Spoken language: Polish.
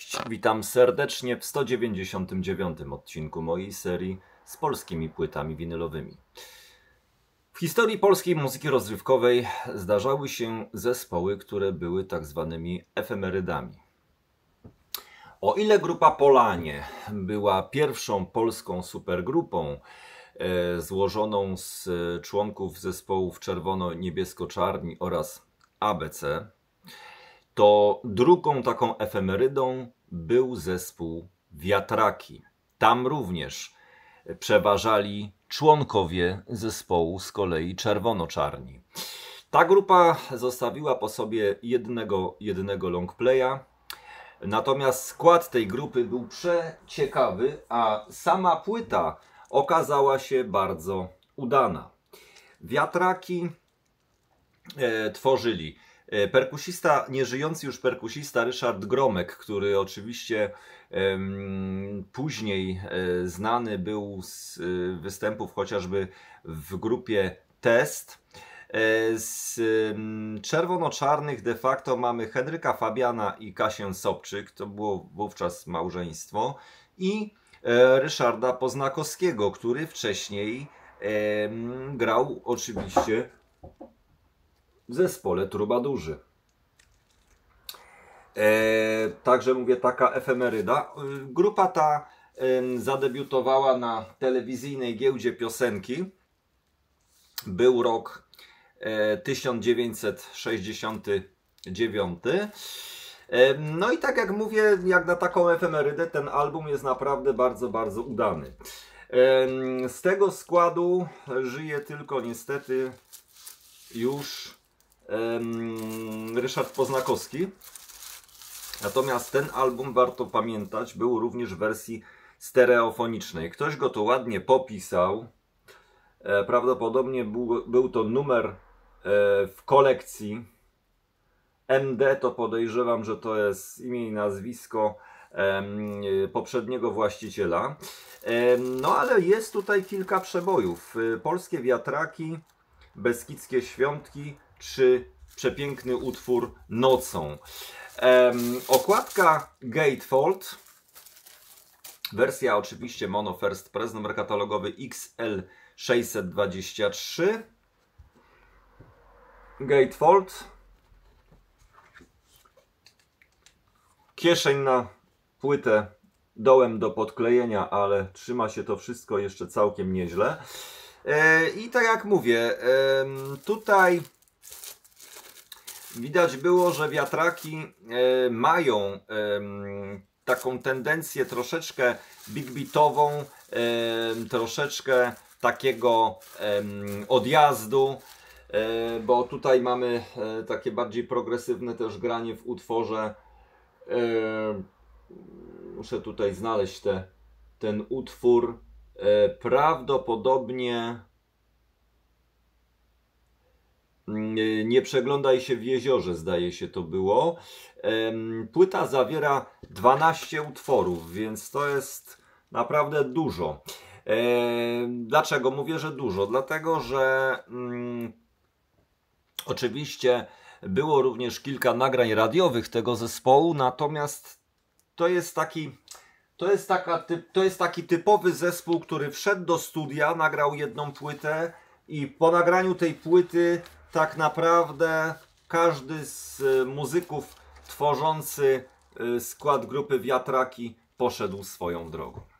Cześć, witam serdecznie w 199 odcinku mojej serii z polskimi płytami winylowymi. W historii polskiej muzyki rozrywkowej zdarzały się zespoły, które były tak zwanymi efemerydami. O ile grupa Polanie była pierwszą polską supergrupą złożoną z członków zespołów Czerwono-Niebiesko-Czarni oraz ABC, to drugą taką efemerydą był zespół Wiatraki. Tam również przeważali członkowie zespołu z kolei Czerwono-Czarni. Ta grupa zostawiła po sobie jednego longplaya, natomiast skład tej grupy był przeciekawy, a sama płyta okazała się bardzo udana. Wiatraki tworzyli perkusista, nieżyjący już perkusista Ryszard Gromek, który oczywiście później znany był z występów chociażby w grupie Test. Z Czerwono-Czarnych de facto mamy Henryka Fabiana i Kasię Sobczyk, to było wówczas małżeństwo, i Ryszarda Poznakowskiego, który wcześniej grał oczywiście w zespole Trubadurzy. Także mówię, taka efemeryda. Grupa ta zadebiutowała na telewizyjnej giełdzie piosenki. Był rok 1969. No i tak jak mówię, jak na taką efemerydę, ten album jest naprawdę bardzo udany. Z tego składu żyje tylko niestety już Ryszard Poznakowski. Natomiast ten album, warto pamiętać, był również w wersji stereofonicznej. Ktoś go to ładnie popisał. Prawdopodobnie był to numer w kolekcji. MD to podejrzewam, że to jest imię i nazwisko poprzedniego właściciela. No ale jest tutaj kilka przebojów. Polskie Wiatraki, Beskidzkie Świątki czy przepiękny utwór Nocą. Okładka Gatefold, wersja oczywiście Mono First Press, numer katalogowy XL623. Gatefold. Kieszeń na płytę dołem do podklejenia, ale trzyma się to wszystko jeszcze całkiem nieźle. I tak jak mówię, tutaj widać było, że Wiatraki mają taką tendencję troszeczkę big beatową, troszeczkę takiego odjazdu, bo tutaj mamy takie bardziej progresywne też granie w utworze. Muszę tutaj znaleźć ten utwór. Prawdopodobnie Nie przeglądaj się w jeziorze, zdaje się to było. Płyta zawiera 12 utworów, więc to jest naprawdę dużo. Dlaczego mówię, że dużo? Dlatego, że oczywiście było również kilka nagrań radiowych tego zespołu, natomiast to jest taki typowy zespół, który wszedł do studia, nagrał jedną płytę i po nagraniu tej płyty tak naprawdę każdy z muzyków tworzący skład grupy Wiatraki poszedł swoją drogą.